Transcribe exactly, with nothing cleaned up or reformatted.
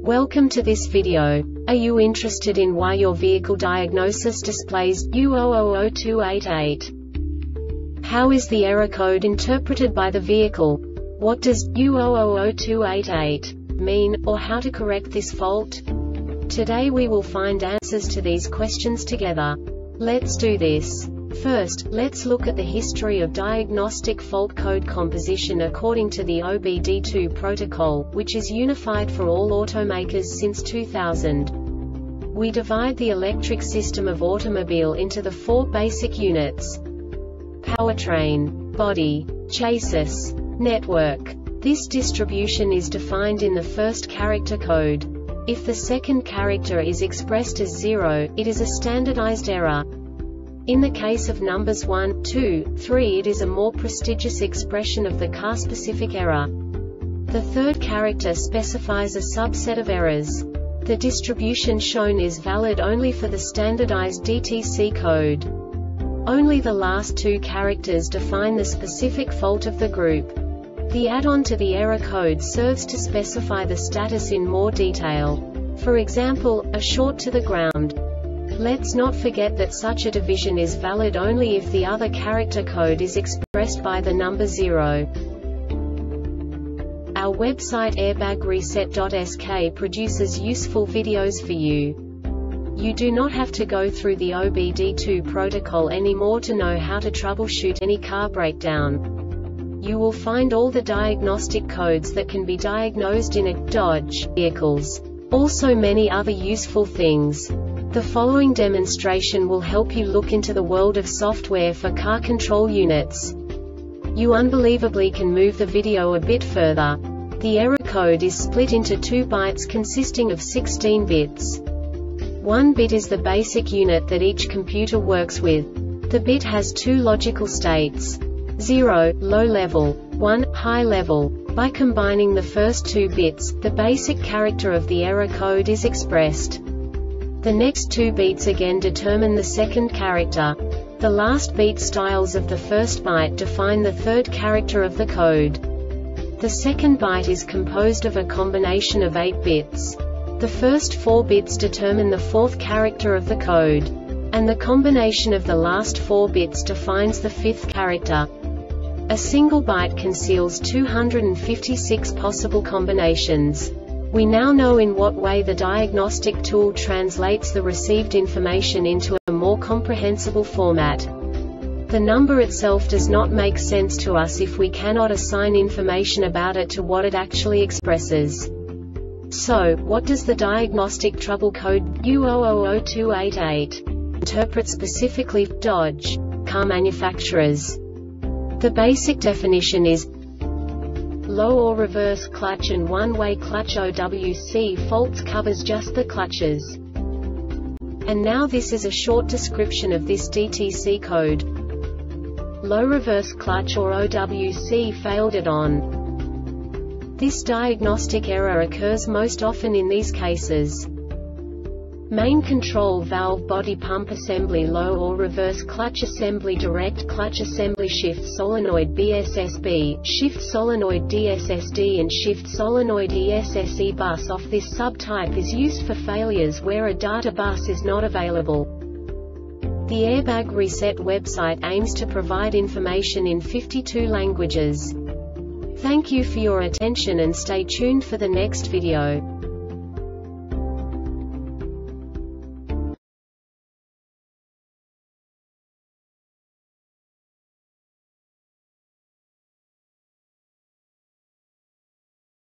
Welcome to this video. Are you interested in why your vehicle diagnosis displays U zero zero zero two eight eight? How is the error code interpreted by the vehicle? What does U zero zero zero two eight eight mean, or how to correct this fault? Today we will find answers to these questions together. Let's do this. First, let's look at the history of diagnostic fault code composition according to the O B D two protocol, which is unified for all automakers since two thousand. We divide the electric system of automobile into the four basic units: powertrain, body, chassis, network. This distribution is defined in the first character code. If the second character is expressed as zero, it is a standardized error. In the case of numbers one, two, three, it is a more prestigious expression of the car-specific error. The third character specifies a subset of errors. The distribution shown is valid only for the standardized D T C code. Only the last two characters define the specific fault of the group. The add-on to the error code serves to specify the status in more detail. For example, a short to the ground. Let's not forget that such a division is valid only if the other character code is expressed by the number zero. Our website airbag reset dot S K produces useful videos for you. You do not have to go through the O B D two protocol anymore to know how to troubleshoot any car breakdown. You will find all the diagnostic codes that can be diagnosed in a Dodge vehicles. Also many other useful things. The following demonstration will help you look into the world of software for car control units. You unbelievably can move the video a bit further. The error code is split into two bytes consisting of sixteen bits. One bit is the basic unit that each computer works with. The bit has two logical states: zero, low level, one, high level. By combining the first two bits, the basic character of the error code is expressed. The next two beats again determine the second character. The last beat styles of the first byte define the third character of the code. The second byte is composed of a combination of eight bits. The first four bits determine the fourth character of the code. And the combination of the last four bits defines the fifth character. A single byte conceals two hundred fifty-six possible combinations. We now know in what way the diagnostic tool translates the received information into a more comprehensible format. The number itself does not make sense to us if we cannot assign information about it to what it actually expresses. So, what does the diagnostic trouble code U zero zero zero two eight eight interpret specifically for Dodge car manufacturers? The basic definition is low or reverse clutch and one-way clutch. O W C faults covers just the clutches. And now this is a short description of this D T C code. Low reverse clutch or O W C failed at on. This diagnostic error occurs most often in these cases: main control valve body pump assembly low or reverse clutch assembly direct clutch assembly shift solenoid B S S B, shift solenoid D S S D and shift solenoid E S S E bus off. This subtype is used for failures where a data bus is not available. The Airbag Reset website aims to provide information in fifty-two languages. Thank you for your attention and stay tuned for the next video.